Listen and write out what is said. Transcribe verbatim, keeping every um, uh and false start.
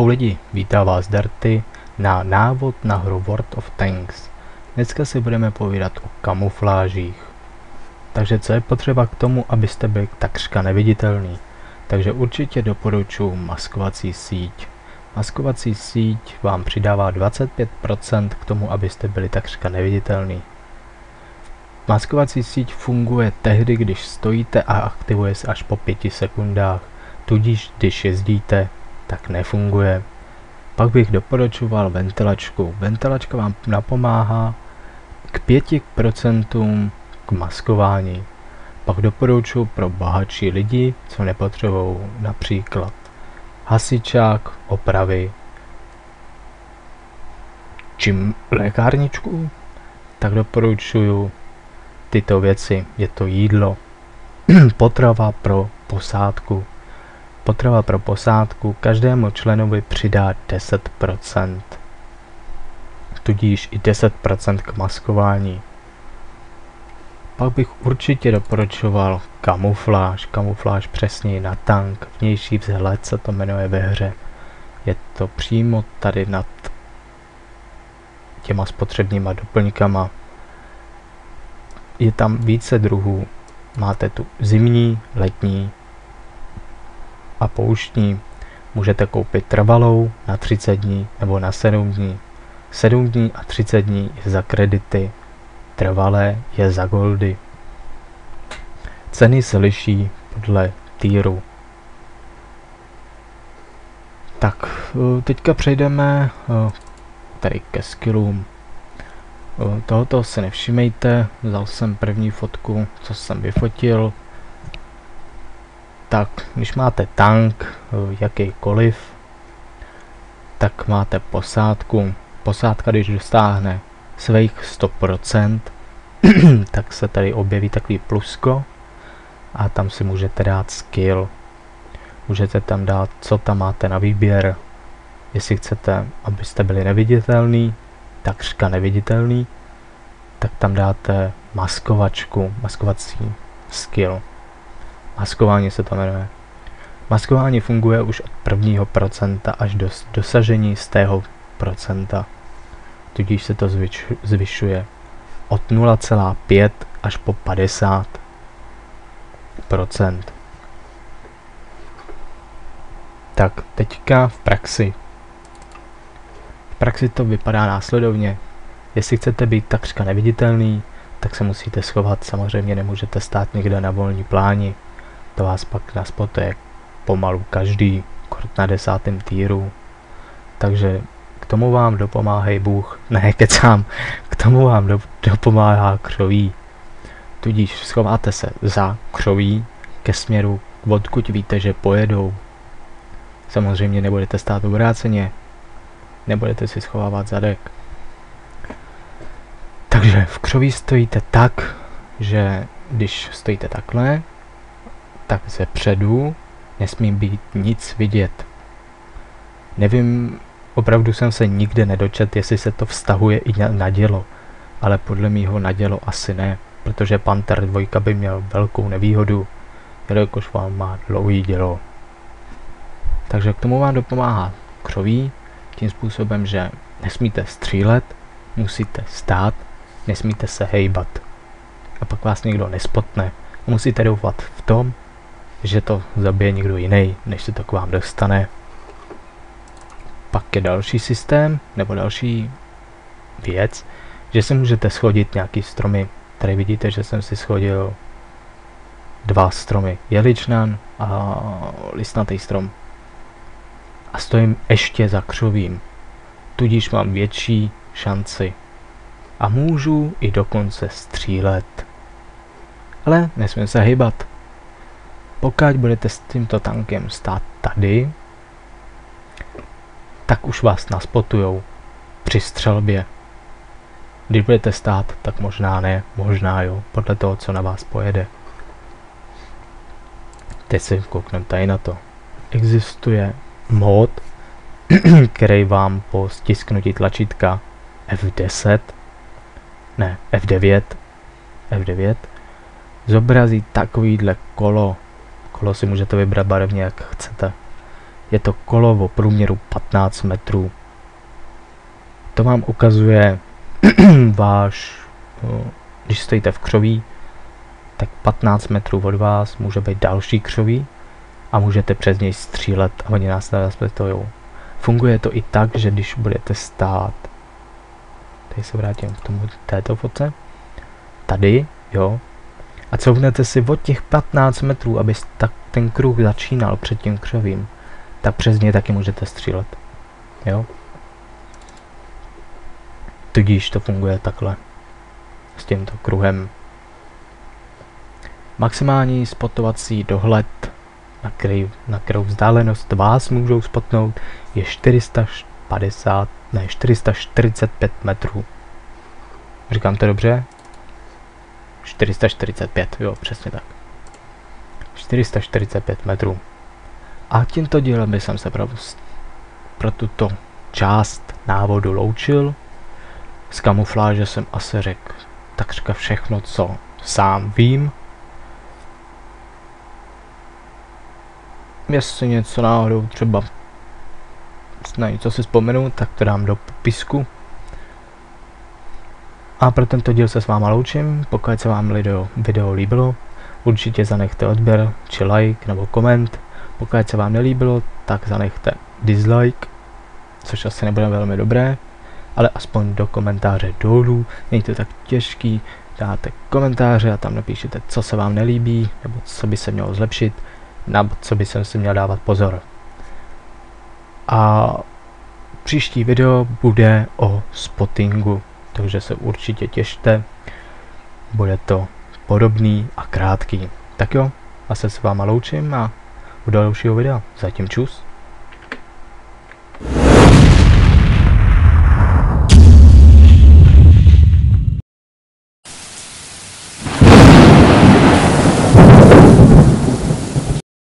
Ahoj lidi, vítá vás Darty na návod na hru World of Tanks. Dneska si budeme povídat o kamuflážích. Takže co je potřeba k tomu, abyste byli takřka neviditelný? Takže určitě doporučuji maskovací síť. Maskovací síť vám přidává dvacet pět procent k tomu, abyste byli takřka neviditelný. Maskovací síť funguje tehdy, když stojíte a aktivuje se až po pěti sekundách. Tudíž, když jezdíte, tak nefunguje. Pak bych doporučoval ventilačku. Ventilačka vám napomáhá k pěti procentům k maskování. Pak doporučuji pro bohatší lidi, co nepotřebují například hasičák, opravy či lékárničku, tak doporučuji tyto věci. Je to jídlo, potrava pro posádku. Potrava pro posádku každému členovi přidá deset procent. Tudíž i deset procent k maskování. Pak bych určitě doporučoval kamufláž. Kamufláž přesněji na tank. Vnější vzhled se to jmenuje ve hře. Je to přímo tady nad těma spotřebníma doplňkama. Je tam více druhů. Máte tu zimní, letní a pouštní. Můžete koupit trvalou na třicet dní nebo na sedm dní. sedm dní a třicet dní je za kredity, trvalé je za goldy. Ceny se liší podle týru. Tak, teďka přejdeme tady ke skillům. Tohoto si nevšimejte, vzal jsem první fotku, co jsem vyfotil. Tak, když máte tank, jakýkoliv, tak máte posádku. Posádka, když dostáhne svých sto procent, tak se tady objeví takový plusko a tam si můžete dát skill. Můžete tam dát, co tam máte na výběr. Jestli chcete, abyste byli neviditelný, takřka neviditelný, tak tam dáte maskovačku, maskovací skill. Maskování se to jmenuje. Maskování funguje už od prvního procenta až do dosažení stého procenta. Tudíž se to zvyš, zvyšuje od nula celá pět až po padesát procent. Tak, teďka v praxi. V praxi to vypadá následovně. Jestli chcete být takřka neviditelný, tak se musíte schovat. Samozřejmě nemůžete stát někde na volní pláni. To vás pak naspotuje pomalu každý, kort na desátém týru. Takže k tomu vám dopomáhej Bůh, ne kecám, k tomu vám do, dopomáhá křoví. Tudíž schováte se za křoví ke směru, odkud víte, že pojedou. Samozřejmě nebudete stát obráceně, nebudete si schovávat zadek. Takže v křoví stojíte tak, že když stojíte takhle, tak ze předu nesmí být nic vidět. Nevím, opravdu jsem se nikde nedočet, jestli se to vztahuje i na dělo, ale podle mýho na dělo asi ne, protože Panther dva by měl velkou nevýhodu, jelikož vám má dlouhý dělo. Takže k tomu vám dopomáhá křoví, tím způsobem, že nesmíte střílet, musíte stát, nesmíte se hejbat. A pak vás někdo nespotne. Musíte doufat v tom, že to zabije někdo jiný, než se to k vám dostane. Pak je další systém, nebo další věc, že si můžete schodit nějaký stromy. Tady vidíte, že jsem si schodil dva stromy. Jeličnan a listnatý strom. A stojím ještě za křovím. Tudíž mám větší šanci. A můžu i dokonce střílet. Ale nesmím se hýbat. Pokud budete s tímto tankem stát tady, tak už vás naspotujou při střelbě. Když budete stát, tak možná ne, možná jo, podle toho, co na vás pojede. Teď si koukneme tady na to. Existuje mod, který vám po stisknutí tlačítka F deset, ne, F devět, F devět, zobrazí takovýhle kolo. Kolo si můžete vybrat barevně, jak chcete. je to kolo o průměru patnáct metrů. To vám ukazuje váš, když stojíte v křoví, tak patnáct metrů od vás může být další křoví a můžete přes něj střílet a oni nás nezaspětujou. Funguje to i tak, že když budete stát, tady se vrátím k tomu této fotce, tady, jo, a couvnete si od těch patnáct metrů, aby tak ten kruh začínal před tím křovím, tak přes něj taky můžete střílet, jo. Tudíž to funguje takhle, s tímto kruhem. Maximální spotovací dohled, na, který, na kterou vzdálenost vás můžou spotnout, je čtyři sta padesát, ne, čtyři sta čtyřicet pět metrů. Říkám to dobře? čtyři sta čtyřicet pět, jo, přesně tak. čtyři sta čtyřicet pět metrů. A tímto dílem bych se pro, pro tuto část návodu loučil. Z kamufláže jsem asi řekl takřka všechno, co sám vím. Jestli něco náhodou třeba na něco si vzpomenu, tak to dám do popisku. A pro tento díl se s váma loučím. Pokud se vám video, video líbilo, určitě zanechte odběr, či like nebo koment. Pokud se vám nelíbilo, tak zanechte dislike, což asi nebude velmi dobré, ale aspoň do komentáře dolů, není to tak těžký, dáte komentáře a tam napíšete, co se vám nelíbí, nebo co by se mělo zlepšit, na co by jsem si měl dávat pozor. A příští video bude o spottingu, takže se určitě těšte, bude to podobný a krátký. Tak jo, a se s váma loučím a u dalšího videa. Zatím čus.